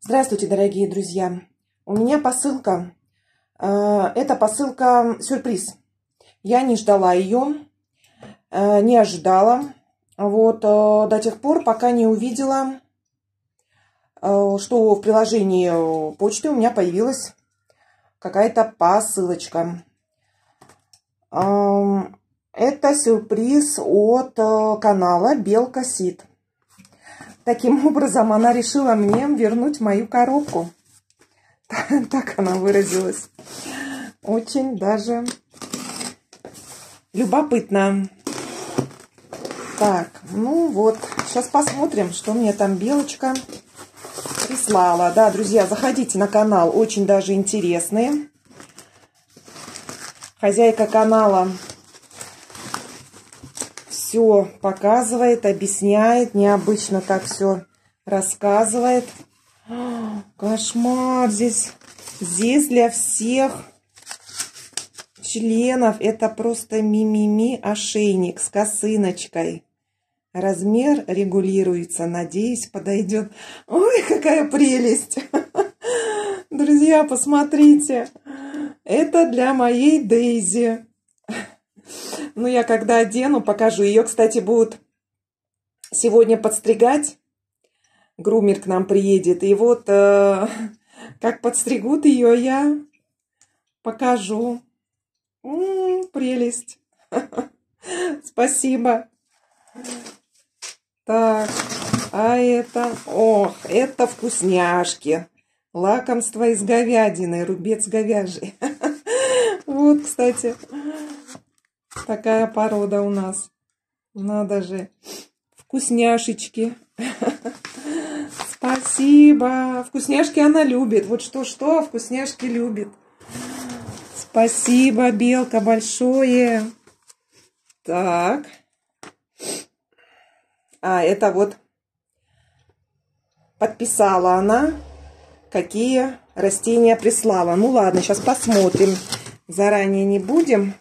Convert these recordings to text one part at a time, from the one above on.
Здравствуйте, дорогие друзья! У меня посылка. Это посылка сюрприз. Я не ждала ее, не ожидала. Вот до тех пор, пока не увидела, что в приложении почты у меня появилась какая-то посылочка. Это сюрприз от канала Белка Сид. Таким образом, она решила мне вернуть мою коробку. Так она выразилась. Очень даже любопытно. Так, ну вот, сейчас посмотрим, что мне там Белочка прислала. Да, друзья, заходите на канал, очень даже интересные. Хозяйка канала все показывает, объясняет, необычно так все рассказывает. Кошмар, здесь для всех членов. Это просто мимими ошейник с косыночкой. Размер регулируется, надеюсь, подойдет. Ой, какая прелесть! Друзья, посмотрите. Это для моей Дейзи. Ну, я когда одену, покажу. Ее, кстати, будут сегодня подстригать. Грумер к нам приедет. И вот как подстригут ее, я покажу. Прелесть. Спасибо. Так, а это... Ох, это вкусняшки. Лакомство из говядины. Рубец говяжий. Вот, кстати, такая порода у нас. Надо же. Вкусняшечки. Спасибо. Вкусняшки она любит. Вот что-что, а вкусняшки любит. Спасибо, Белка, большое. Так. А, это вот подписала она, какие растения прислала. Ну ладно, сейчас посмотрим. Заранее не будем.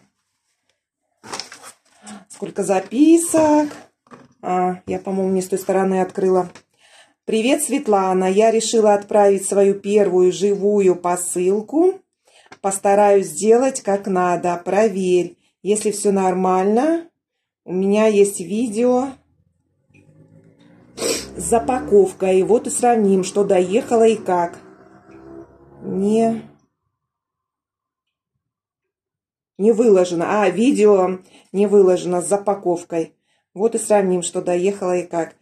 Сколько записок. Я, по-моему, не с той стороны открыла. Привет, Светлана. Я решила отправить свою первую живую посылку. Постараюсь сделать как надо. Проверь. Если все нормально, у меня есть видео с запаковкой. Вот и сравним, что доехало и как. Не выложено. Видео не выложено с запаковкой. Вот и сравним, что доехало и как.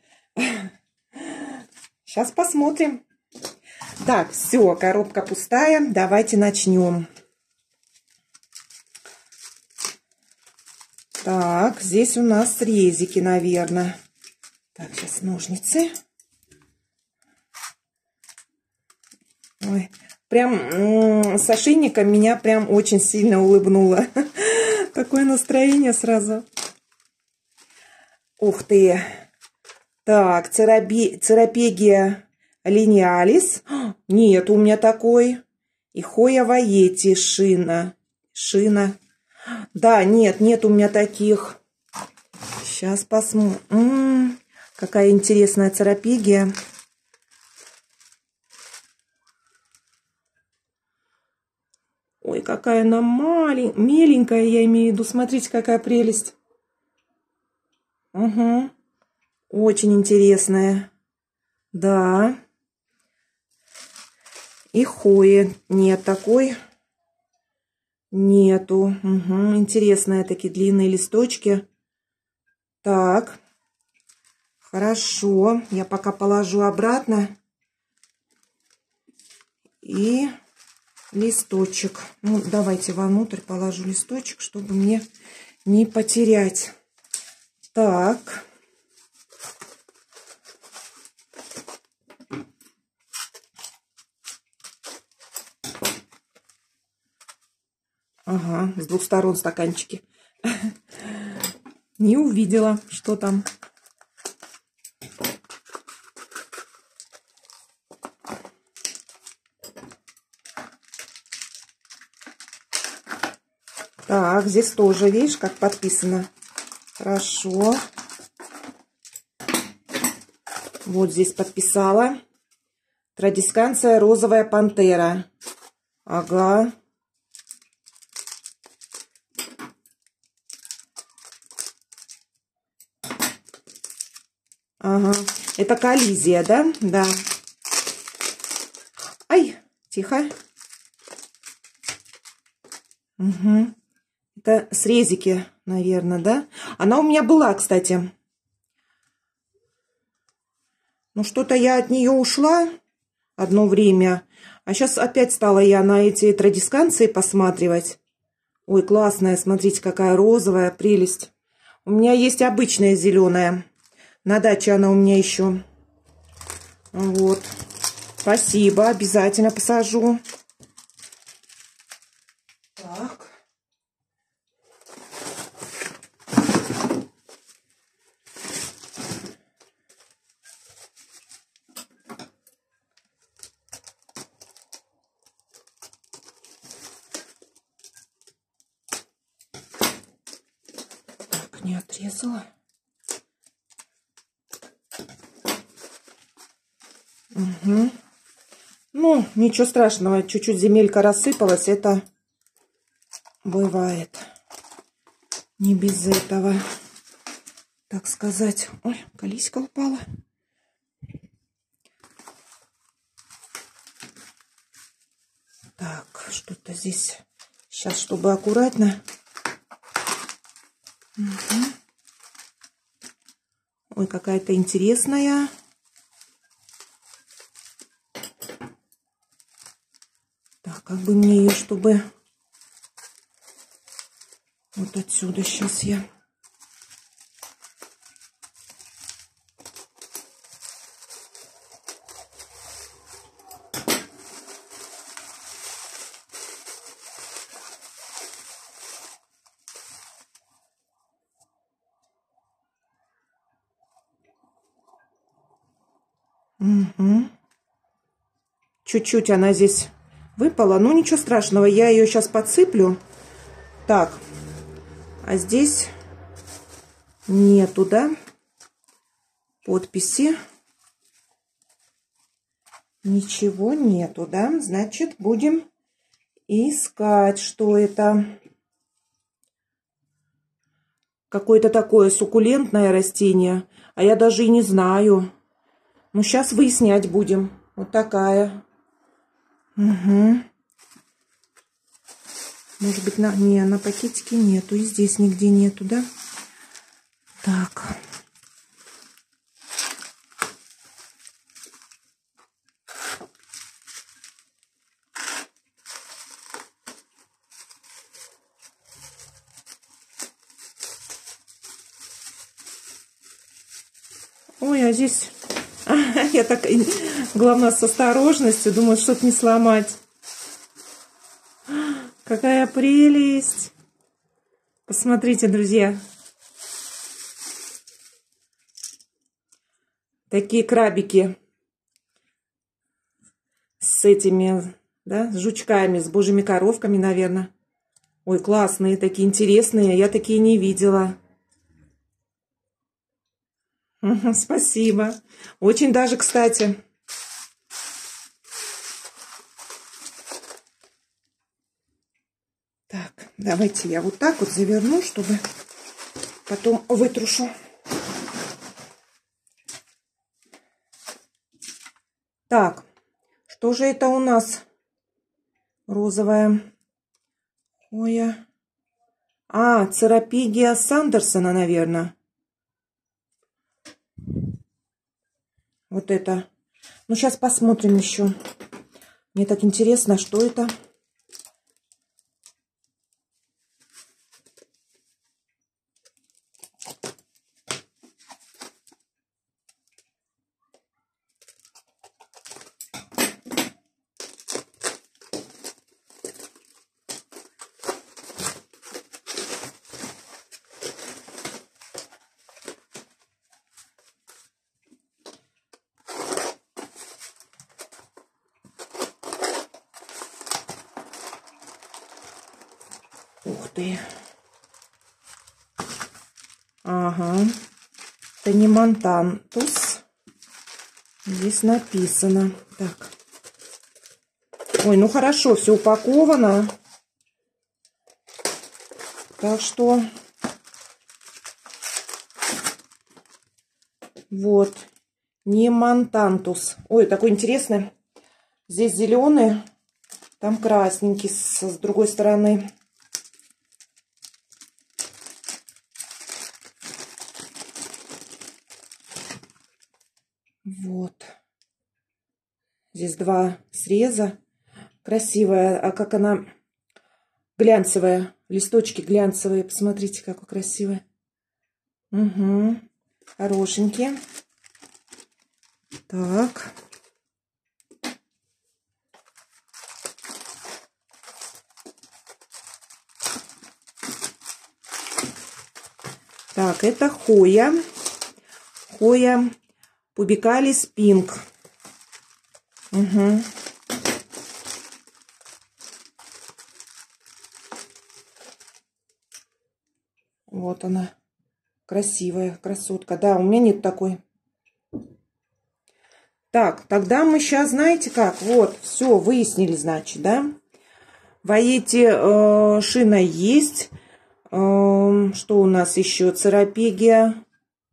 Сейчас посмотрим. Так, все, коробка пустая. Давайте начнем. Так, здесь у нас срезики, наверное. Так, сейчас ножницы. Ой, прям с ошейником меня прям очень сильно улыбнуло. Такое настроение сразу. Ух ты. Так, церапегия линеалис. Нет у меня такой. И хоя ваети шина. Да, нет у меня таких. Сейчас посмотрим. Какая интересная церапегия. Ой, какая она меленькая, я имею в виду. Смотрите, какая прелесть. Угу. Очень интересная. Да. И хои нет такой. Нету. Угу. Интересные такие длинные листочки. Так. Хорошо. Я пока положу обратно. И листочек. Ну, давайте вовнутрь положу листочек, чтобы мне не потерять. Так. Ага, с двух сторон стаканчики. Не увидела, что там. Так, здесь тоже, видишь, как подписано. Хорошо. Вот здесь подписала. Традисканция розовая пантера. Ага. Ага. Это коллизия, да? Да. Ай, тихо. Угу. Это срезики, наверное, да? Она у меня была, кстати. Ну, что-то я от нее ушла одно время. А сейчас опять стала я на эти традисканции посматривать. Ой, классная, смотрите, какая розовая, прелесть. У меня есть обычная зеленая. На даче она у меня еще. Вот. Спасибо, обязательно посажу. Так. Так, не отрезала. Угу. Ну, ничего страшного, чуть-чуть земелька рассыпалась, это бывает. Не без этого, так сказать. Ой, колесико упала. Так, что-то здесь. Сейчас, чтобы аккуратно. Угу. Ой, какая-то интересная. Так, как бы мне ее, чтобы... Вот отсюда сейчас я... Угу. Чуть-чуть она здесь выпала. Ну, ничего страшного. Я ее сейчас подсыплю. Так. А здесь нету, да? Подписи. Ничего нету, да? Значит, будем искать, что это. Какое-то такое суккулентное растение. А я даже и не знаю. Ну, сейчас выяснять будем. Вот такая. Угу. Может быть, не, на пакетике нету. И здесь нигде нету, да? Так. Ой, а здесь... Я так, главное, с осторожностью. Думаю, чтобы не сломать. Какая прелесть! Посмотрите, друзья. Такие крабики. С этими, да, с жучками, с божьими коровками, наверное. Ой, классные, такие интересные. Я такие не видела. Спасибо. Очень даже, кстати. Так, давайте я вот так вот заверну, чтобы потом вытрушу. Так, что же это у нас розовая? Ой, Церапигия Сандерсона, наверное. Вот это. Ну, сейчас посмотрим еще. Мне так интересно, что это. Ух ты. Ага. Это не Монтантус. Здесь написано. Так. Ой, ну хорошо, все упаковано. Так что вот. Немантантус. Ой, такой интересный. Здесь зеленый, там красненький с другой стороны. Вот. Здесь два среза. Красивая. А как она глянцевая. Листочки глянцевые. Посмотрите, какой красивый. Угу. Хорошенькие. Так. Так, это Хоя. Хоя пубикалис пинк. Угу. Вот она. Красивая красотка. Да, у меня нет такой. Так, тогда мы сейчас, знаете как, вот, все, выяснили, значит, да? Ваети шина есть. Что у нас еще? Церапегия.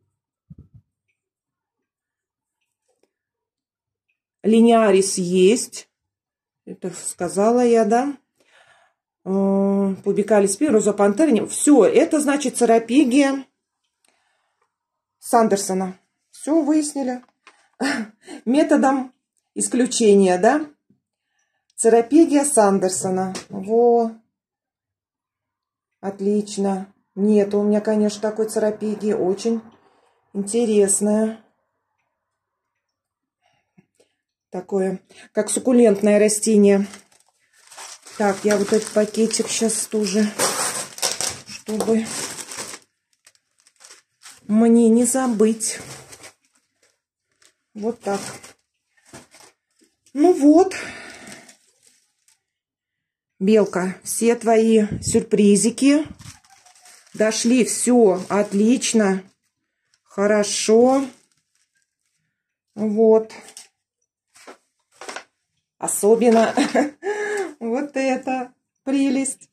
Линиарис есть. Это сказала я, да? Пубикалис пин, роза пантерни. Все, это значит церапегия Сандерсона. Все выяснили. Методом исключения, да? Церапегия Сандерсона. Во. Отлично. Нет у меня, конечно, такой церапегии. Очень интересная. Такое, как суккулентное растение. Так, я вот этот пакетик сейчас тоже, чтобы мне не забыть. Вот так. Ну вот. Белка, все твои сюрпризики дошли. Все отлично. Хорошо. Вот. Особенно вот это прелесть.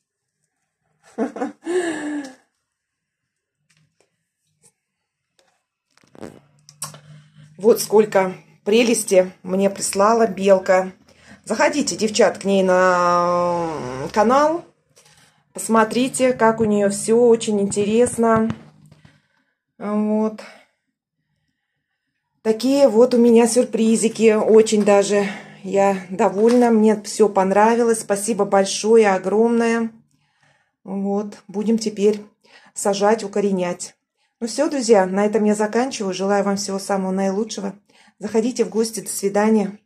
Вот сколько прелести мне прислала Белка. Заходите, девчат, к ней на канал. Посмотрите, как у нее все очень интересно. Вот. Такие вот у меня сюрпризики. Очень даже я довольна. Мне все понравилось. Спасибо большое, огромное. Вот. Будем теперь сажать, укоренять. Ну все, друзья, на этом я заканчиваю. Желаю вам всего самого наилучшего. Заходите в гости. До свидания.